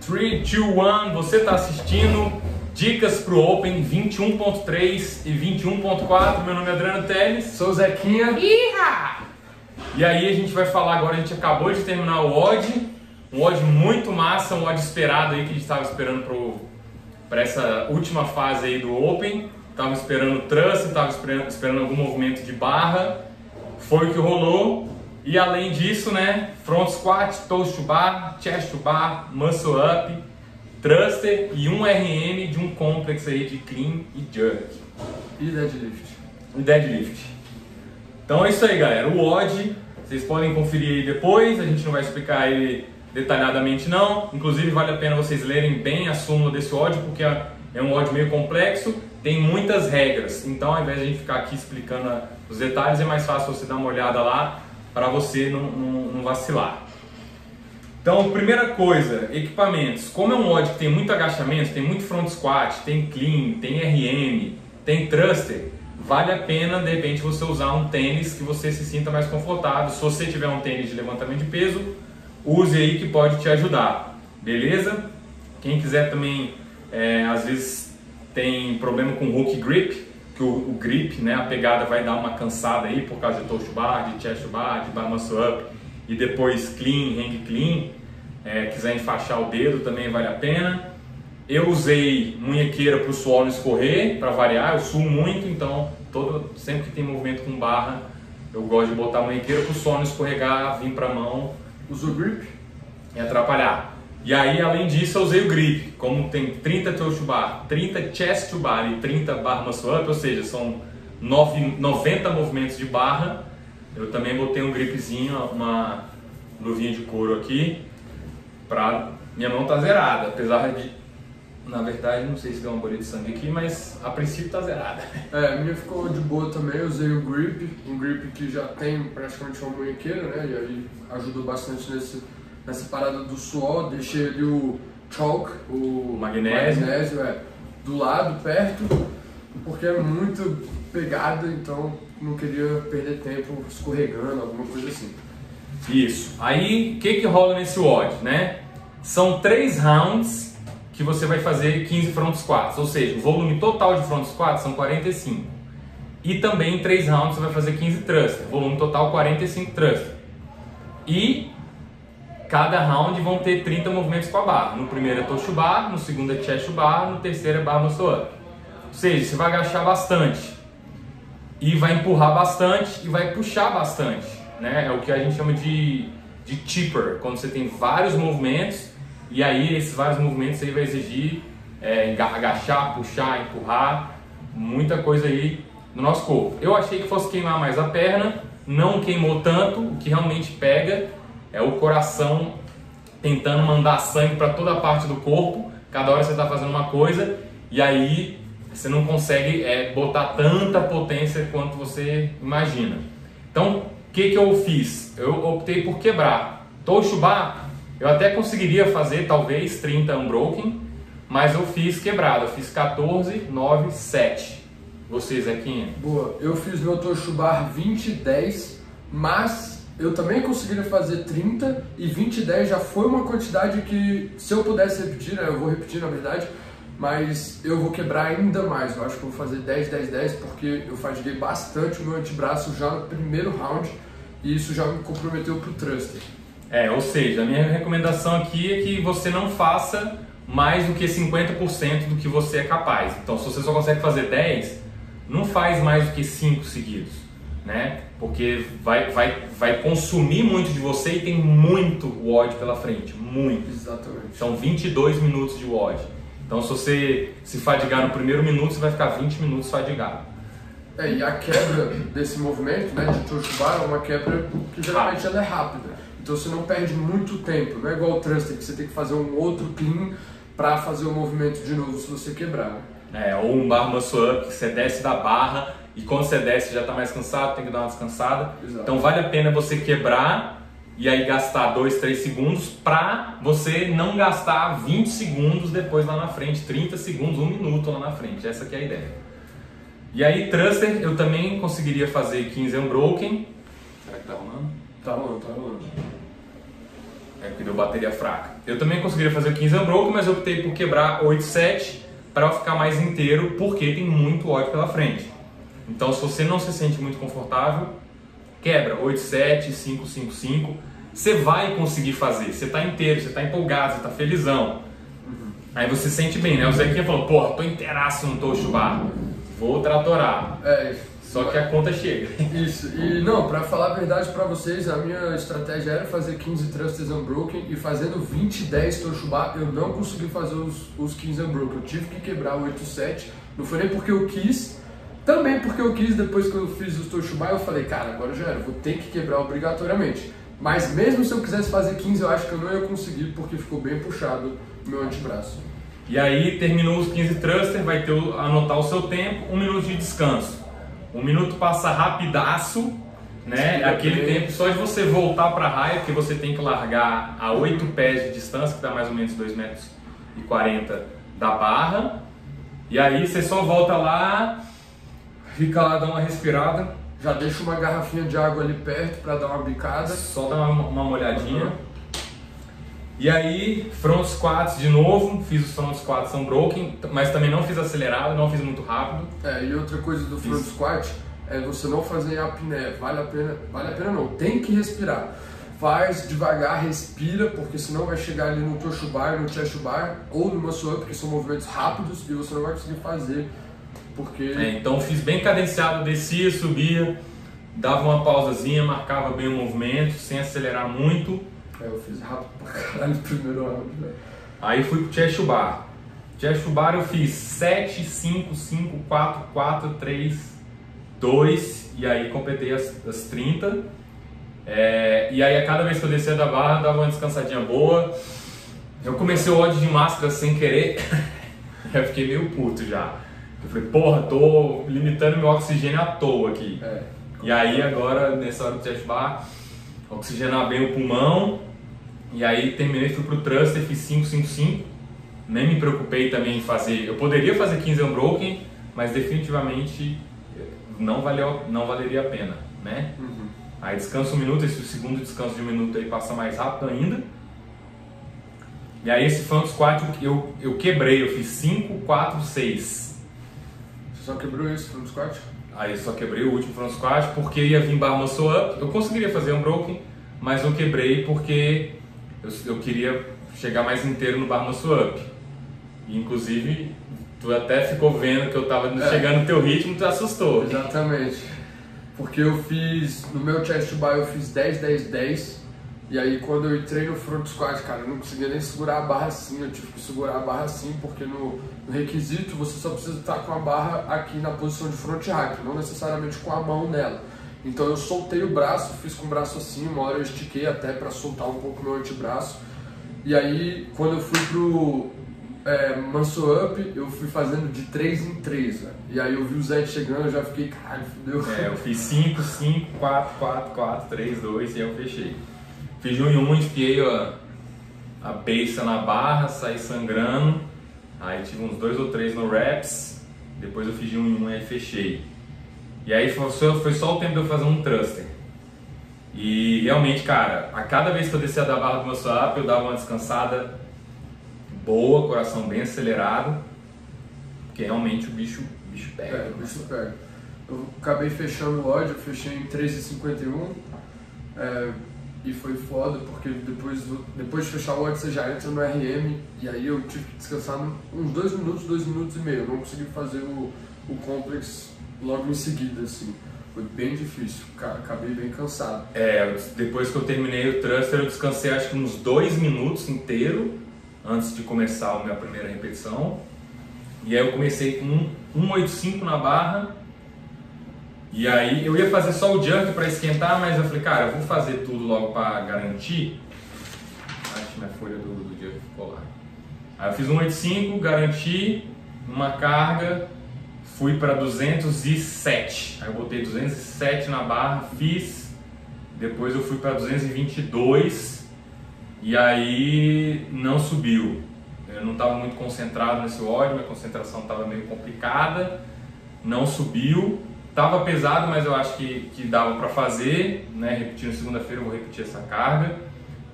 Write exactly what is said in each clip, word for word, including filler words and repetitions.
três, dois, um, você está assistindo Dicas para o Open vinte e um ponto três e vinte e um ponto quatro. Meu nome é Adriano Teles. Sou o Zequinha. Iha! E aí a gente vai falar agora, a gente acabou de terminar o O D, um O D muito massa, um O D esperado aí que a gente estava esperando para essa última fase aí do Open. Tava esperando thrust, tava esperando, esperando algum movimento de barra, foi o que rolou. E além disso, né, front squat, toes to bar, chest to bar, muscle up, thruster e um R M de um complex aí de clean e jerk. E deadlift. E deadlift. Então é isso aí, galera. O O D, vocês podem conferir aí depois, a gente não vai explicar ele detalhadamente não. Inclusive vale a pena vocês lerem bem a súmula desse O D, porque é um O D meio complexo, tem muitas regras. Então ao invés de a gente ficar aqui explicando os detalhes, é mais fácil você dar uma olhada lá, para você não, não, não vacilar. Então, primeira coisa, equipamentos. Como é um O D que tem muito agachamento, tem muito front squat, tem clean, tem R M, tem thruster, vale a pena de repente você usar um tênis que você se sinta mais confortável. Se você tiver um tênis de levantamento de peso, use aí que pode te ajudar, beleza? Quem quiser também, é, às vezes tem problema com hook grip, que o, o grip, né, a pegada vai dar uma cansada aí por causa de toes to bar, de chest to bar, de bar muscle up e depois clean, hang clean, é, quiser enfaixar o dedo também vale a pena. Eu usei munhequeira para o suor não escorrer, para variar, eu suo muito, então todo, sempre que tem movimento com barra eu gosto de botar a munhequeira para o suor não escorregar, vir para a mão. Usa o grip e atrapalhar. E aí, além disso, eu usei o grip. Como tem trinta toes to bar, trinta chest to bar e trinta bar muscle up, ou seja, são noventa movimentos de barra, eu também botei um gripzinho, uma luvinha de couro aqui, pra minha mão tá zerada, apesar de, na verdade, não sei se deu uma bolha de sangue aqui, mas a princípio tá zerada. É, a minha ficou de boa também, eu usei o grip, um grip que já tem praticamente uma munhequeira, né, e aí ajudou bastante nesse... nessa parada do suor. Deixei ali o chalk, o magnésio, magnésio é, do lado, perto, porque é muito pegada, então não queria perder tempo escorregando, alguma coisa assim. Isso. Aí, o que que rola nesse O D, né? São três rounds que você vai fazer quinze front squats, ou seja, o volume total de front squats são quarenta e cinco. E também em três rounds você vai fazer quinze thruster, volume total quarenta e cinco thruster. E cada round vão ter trinta movimentos com a barra. No primeiro é toes to bar, no segundo é chest to bar, no terceiro é bar muscle up. Ou seja, você vai agachar bastante e vai empurrar bastante e vai puxar bastante, né? É o que a gente chama de, de chipper, quando você tem vários movimentos e aí esses vários movimentos aí vai exigir é, agachar, puxar, empurrar, muita coisa aí no nosso corpo. Eu achei que fosse queimar mais a perna, não queimou tanto, o que realmente pega é o coração tentando mandar sangue para toda a parte do corpo. Cada hora você está fazendo uma coisa e aí você não consegue é, botar tanta potência quanto você imagina. Então, o que, que eu fiz? Eu optei por quebrar. Toes to bar, eu até conseguiria fazer talvez trinta unbroken, mas eu fiz quebrado. Eu fiz quatorze, nove, sete. Você, Zequinha? Boa, eu fiz meu toes to bar vinte, dez, mas eu também conseguiria fazer trinta e vinte e dez já foi uma quantidade que, se eu pudesse repetir, né, eu vou repetir na verdade, mas eu vou quebrar ainda mais. Eu acho que eu vou fazer dez, dez, dez porque eu fatiguei bastante o meu antebraço já no primeiro round e isso já me comprometeu pro thruster. É, ou seja, a minha recomendação aqui é que você não faça mais do que cinquenta por cento do que você é capaz. Então, se você só consegue fazer dez, não faz mais do que cinco seguidos, né? Porque vai, vai, vai consumir muito de você e tem muito O D pela frente, muito. Exatamente. São vinte e dois minutos de O D. Então se você se fadigar no primeiro minuto, você vai ficar vinte minutos fadigado. É, e a quebra desse movimento, né, de toes to bar é uma quebra que geralmente ela é rápida. Então você não perde muito tempo, não é igual o thruster que você tem que fazer um outro clean para fazer o movimento de novo se você quebrar. É, ou um bar muscle up que você desce da barra e quando você desce já está mais cansado, tem que dar uma descansada. Exato. Então vale a pena você quebrar e aí gastar dois, três segundos para você não gastar vinte segundos depois lá na frente, trinta segundos, um minuto lá na frente. Essa que é a ideia. E aí thruster eu também conseguiria fazer quinze unbroken. Será que tá rolando? Tá rolando, tá rolando. é que deu bateria fraca. Eu também conseguiria fazer o quinze unbroken, mas eu optei por quebrar oito sete para ficar mais inteiro, porque tem muito ódio pela frente. Então, se você não se sente muito confortável, quebra oito sete, cinco cinco cinco. Você vai conseguir fazer, você está inteiro, você está empolgado, você está felizão. Uhum. Aí você sente bem, né? O Zequinha falou, porra, tô inteiraço no Toshubar, vou tratorar. É, só que a conta chega. Isso, e não, pra falar a verdade pra vocês, a minha estratégia era fazer quinze thrusters unbroken e fazendo vinte dez Toshubar, eu não consegui fazer os, os quinze unbroken, eu tive que quebrar o oito sete, não foi nem porque eu quis, também porque eu quis, depois que eu fiz os Toshubar, eu falei, cara, agora já era, vou ter que quebrar obrigatoriamente. Mas mesmo se eu quisesse fazer quinze, eu acho que eu não ia conseguir, porque ficou bem puxado o meu antebraço. E aí, terminou os quinze thruster, vai ter o, anotar o seu tempo, um minuto de descanso. Um minuto passa rapidaço, né? Aquele tempo só de você voltar para a raia, porque você tem que largar a oito pés de distância, que dá mais ou menos dois metros e quarenta da barra. E aí você só volta lá, fica lá, dá uma respirada. Já deixa uma garrafinha de água ali perto para dar uma bicada. Só dá uma, uma molhadinha. Uhum. E aí, front squats de novo, fiz os front squats unbroken, mas também não fiz acelerado, não fiz muito rápido. É, e outra coisa do front fiz. squat é você não fazer apneia, vale a pena, vale a pena não, tem que respirar. Faz devagar, respira, porque senão vai chegar ali no Toshubar, no chest bar ou no muscle up, que são movimentos rápidos e você não vai conseguir fazer, porque... É, então fiz bem cadenciado, descia, subia, dava uma pausazinha, marcava bem o movimento, sem acelerar muito. É, eu fiz rápido pra caralho no primeiro round, velho. Aí fui pro chest bar. Chest bar eu fiz sete, cinco, cinco, quatro, quatro, três, dois e aí completei as, as trinta. É, e aí a cada vez que eu descia da barra dava uma descansadinha boa. Eu comecei o ódio de máscara sem querer. Eu fiquei meio puto já. Eu falei, porra, tô limitando meu oxigênio à toa aqui. É. E aí agora, nessa hora do chest bar, oxigenar bem o pulmão. E aí terminei, fui pro thruster, fiz cinco cinco cinco. Nem me preocupei também em fazer. Eu poderia fazer quinze unbroken, mas definitivamente não, valeu, não valeria a pena, né? Uhum. Aí descanso um minuto, esse segundo descanso de um minuto aí passa mais rápido ainda. E aí esse front squat eu, eu quebrei, eu fiz cinco, quatro, seis. Você só quebrou esse front squat? Aí eu só quebrei o último front squat porque ia vir bar muscle up. Eu conseguiria fazer unbroken, mas eu quebrei porque eu, eu queria chegar mais inteiro no bar muscle up. E, inclusive, tu até ficou vendo que eu tava é. chegando no teu ritmo, tu assustou. Exatamente. Porque eu fiz, no meu chest bar eu fiz dez, dez, dez. E aí quando eu entrei no front squat, cara, eu não conseguia nem segurar a barra assim. Eu tive que segurar a barra assim, porque no, no requisito você só precisa estar com a barra aqui na posição de front rack, não necessariamente com a mão nela. Então eu soltei o braço, fiz com o braço assim, uma hora eu estiquei até para soltar um pouco o meu antebraço. E aí quando eu fui pro é, muscle up, eu fui fazendo de três em três, né? E aí eu vi o Zé chegando, eu já fiquei, caralho, fudeu. É, eu fiz cinco, cinco, quatro, quatro, quatro, três, dois e aí eu fechei. Fiz um em um, enfiei a, a beiça na barra, saí sangrando, aí tive uns dois ou três no reps, depois eu fiz um em um e aí fechei. E aí foi só, foi só o tempo de eu fazer um thruster. E realmente, cara, a cada vez que eu descia da barra do muscle up, eu dava uma descansada boa, coração bem acelerado, porque realmente o bicho, o bicho pega. É, o bicho pega. Eu acabei fechando o ódio, fechei em treze e cinquenta e um, é, e foi foda, porque depois, do, depois de fechar o ódio você já entra no R M, e aí eu tive que descansar uns dois minutos, dois minutos e meio. Eu não consegui fazer o, o complex logo em seguida, assim. Foi bem difícil, acabei bem cansado. É, depois que eu terminei o thruster, eu descansei acho que uns dois minutos inteiro antes de começar a minha primeira repetição. E aí eu comecei com um, um oito cinco na barra. E aí eu ia fazer só o jump para esquentar, mas eu falei, cara, eu vou fazer tudo logo para garantir. Acho que minha folha do, do jump ficou lá. Aí eu fiz um oito cinco, garanti uma carga, fui para duzentos e sete. Aí eu botei duzentos e sete na barra, fiz. Depois eu fui para duzentos e vinte e dois e aí não subiu. Eu não estava muito concentrado nesse ódio, minha concentração estava meio complicada, não subiu. Tava pesado, mas eu acho que, que dava para fazer, né? Repetindo segunda-feira, eu vou repetir essa carga.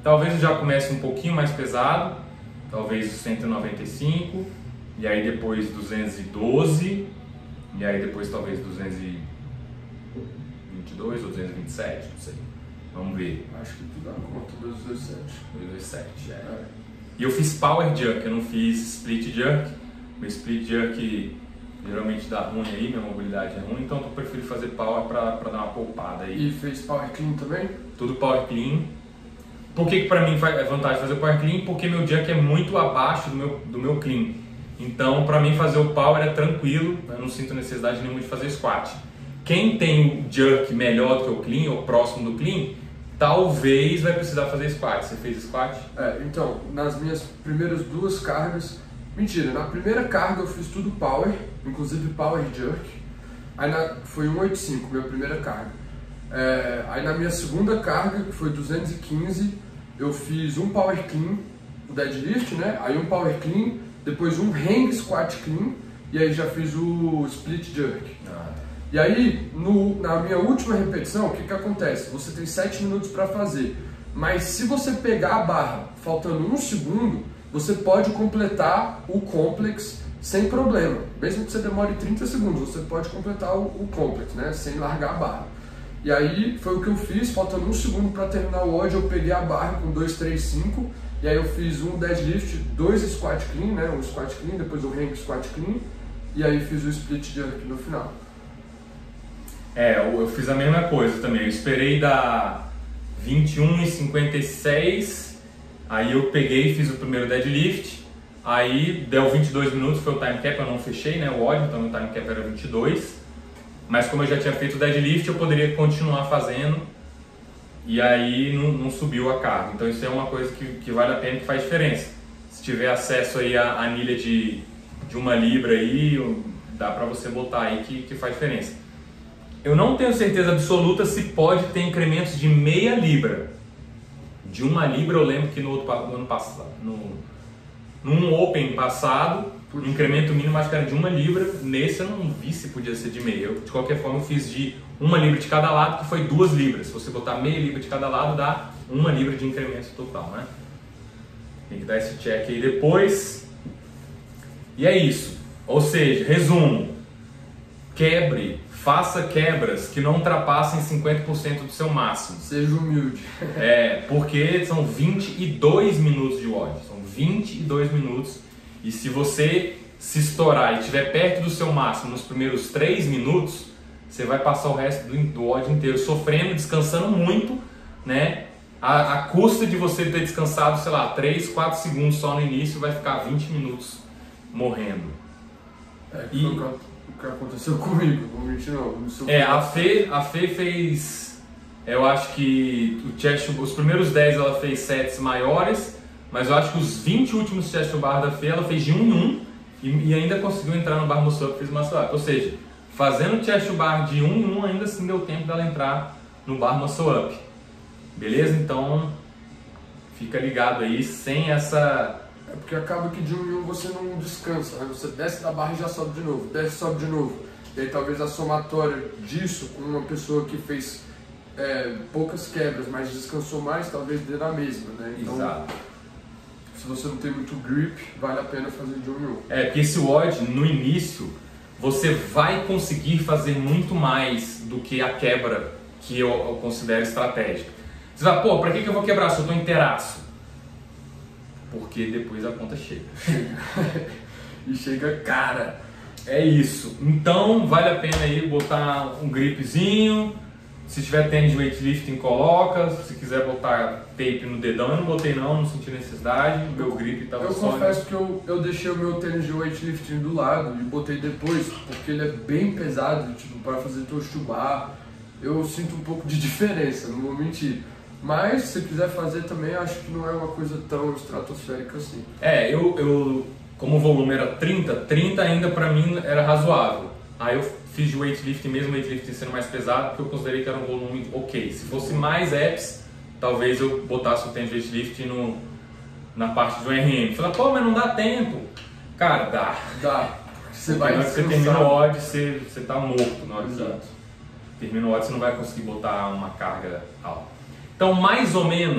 Talvez eu já comece um pouquinho mais pesado, talvez cento e noventa e cinco, e aí depois duzentos e doze, e aí depois talvez duzentos e vinte e dois ou duzentos e vinte e sete, não sei. Vamos ver. Acho que tu dá conta, duzentos e vinte e sete. duzentos e vinte e sete, é. É. E eu fiz Power Jerk, eu não fiz Split Jerk. Meu Split Jerk geralmente dá ruim aí, minha mobilidade é ruim, então eu prefiro fazer Power pra, pra dar uma poupada aí. E fez Power Clean também? Tudo Power Clean. Por que que pra mim é vantagem fazer o Power Clean? Porque meu Jerk é muito abaixo do meu, do meu Clean. Então pra mim fazer o Power é tranquilo, eu não sinto necessidade nenhuma de fazer Squat. Quem tem o Jerk melhor do que o Clean, ou próximo do Clean, talvez vai precisar fazer Squat. Você fez Squat? É, então, nas minhas primeiras duas cargas, mentira, na primeira carga eu fiz tudo Power, inclusive Power Jerk, aí na, foi cento e oitenta e cinco, minha primeira carga. É, aí na minha segunda carga, que foi duzentos e quinze, eu fiz um Power Clean, o deadlift, né, aí um Power Clean, depois um Hang Squat Clean, e aí já fiz o Split Jerk. Ah. E aí, no, na minha última repetição, o que que acontece? Você tem sete minutos para fazer, mas se você pegar a barra faltando um segundo, você pode completar o complex sem problema. Mesmo que você demore trinta segundos, você pode completar o, o complex, né? Sem largar a barra. E aí, foi o que eu fiz, faltando um segundo para terminar o W O D, eu peguei a barra com dois, três, cinco, e aí eu fiz um deadlift, dois squat clean, né? Um squat clean, depois o hang squat clean, e aí fiz o split jerk no final. É, eu, eu fiz a mesma coisa também. Eu esperei dar vinte e um e cinquenta e seis, aí eu peguei e fiz o primeiro deadlift, aí deu vinte e dois minutos, foi o time cap, eu não fechei, né, o ódio, então o time cap era vinte e dois, mas como eu já tinha feito o deadlift, eu poderia continuar fazendo, e aí não, não subiu a carga. Então isso é uma coisa que, que vale a pena, que faz diferença. Se tiver acesso aí à anilha de, de uma libra aí, dá pra você botar aí que, que faz diferença. Eu não tenho certeza absoluta se pode ter incrementos de meia libra. De uma libra, eu lembro que no, outro, no ano passado, no, num Open passado, o incremento mínimo acho que era de uma libra. Nesse eu não vi se podia ser de meia. Eu, de qualquer forma, eu fiz de uma libra de cada lado, que foi duas libras. Se você botar meia libra de cada lado, dá uma libra de incremento total, né? Tem que dar esse check aí depois. E é isso. Ou seja, resumo. Quebre. Faça quebras que não ultrapassem cinquenta por cento do seu máximo. Seja humilde. É, porque são vinte e dois minutos de W O D. São vinte e dois minutos. E se você se estourar e estiver perto do seu máximo nos primeiros três minutos, você vai passar o resto do, do W O D inteiro sofrendo, descansando muito, né? A, a custa de você ter descansado, sei lá, três, quatro segundos só no início, vai ficar vinte minutos morrendo. É, que e... foi o que aconteceu comigo, não mentir não. não é, a Fê, a Fê fez, eu acho que o chest, os primeiros dez ela fez sets maiores, mas eu acho que os vinte últimos chest to bar da Fê ela fez de um em um e, e ainda conseguiu entrar no bar muscle up, fez muscle up. Ou seja, fazendo chest to bar de um em um ainda assim deu tempo dela entrar no bar muscle up. Beleza? Então fica ligado aí, sem essa... É porque acaba que de um em um você não descansa, né? Você desce da barra e já sobe de novo, desce e sobe de novo. E aí talvez a somatória disso com uma pessoa que fez é, poucas quebras, mas descansou mais, talvez dê na mesma, né? Então, exato. Se você não tem muito grip, vale a pena fazer de um em um. É, porque esse W O D, no início, você vai conseguir fazer muito mais do que a quebra que eu, eu considero estratégica. Você vai, pô, pra que, que eu vou quebrar se eu tô inteiraço? Porque depois a conta chega. E chega cara. É isso. Então vale a pena aí botar um gripzinho. Se tiver tênis de weightlifting, coloca. Se quiser botar tape no dedão, eu não botei não, não senti necessidade. Meu grip estava só. Eu confesso que eu, eu deixei o meu tênis de weightlifting do lado e botei depois, porque ele é bem pesado, tipo, para fazer toast to bar. Eu sinto um pouco de diferença, não vou mentir. Mas, se quiser fazer também, acho que não é uma coisa tão estratosférica assim. É, eu, eu como o volume era trinta, trinta ainda pra mim era razoável. Aí eu fiz de weightlifting mesmo, weightlifting sendo mais pesado, porque eu considerei que era um volume ok. Se fosse mais apps, talvez eu botasse o tênis de weightlifting no, na parte do R M. Falei, pô, mas não dá tempo. Cara, dá. Dá. Você vai na hora que você termina o W O D, você, você tá morto na hora que Exato. termina o W O D, você não vai conseguir botar uma carga alta. Então, mais ou menos,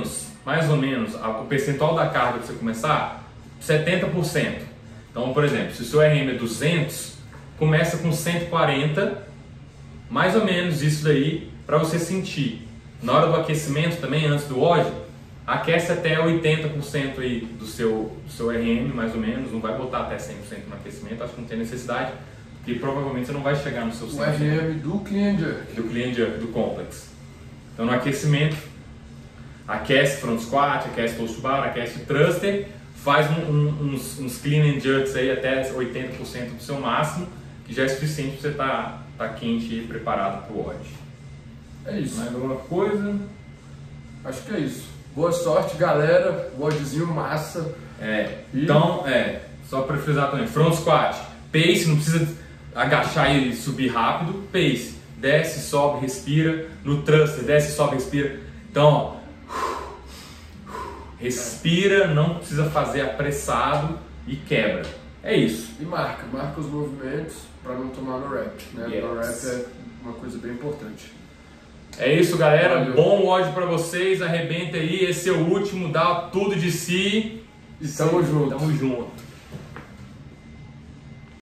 mais ou menos, a, o percentual da carga para você começar, setenta por cento. Então, por exemplo, se o seu R M é duzentos, começa com cento e quarenta, mais ou menos isso daí, para você sentir. Na hora do aquecimento também, antes do O D, aquece até oitenta por cento aí do seu, do seu R M, mais ou menos. Não vai botar até cem por cento no aquecimento, acho que não tem necessidade, porque provavelmente você não vai chegar no seu cem por cento. O R M do Clean Jerk. Do Clean Jerk, do Complex. Então, no aquecimento, aquece front squat, aquece toast bar, aquece thruster, faz um, um, uns, uns clean and jerks aí até oitenta por cento do seu máximo, que já é suficiente para você estar tá, tá quente e preparado para o O D. É isso. Mais alguma coisa? Acho que é isso. Boa sorte, galera. ODzinho massa. É, e... então, é, só para frisar também, front squat, pace, não precisa agachar e subir rápido, pace, desce, sobe, respira, no thruster, desce, sobe, respira. Então, ó, respira, não precisa fazer apressado e quebra. É isso. E marca, marca os movimentos para não tomar no rep, né? Yes. No rep é uma coisa bem importante. É isso, galera. Valeu. Bom O D para vocês. Arrebenta aí. Esse é o último. Dá tudo de si. E tamo junto. Tamo junto.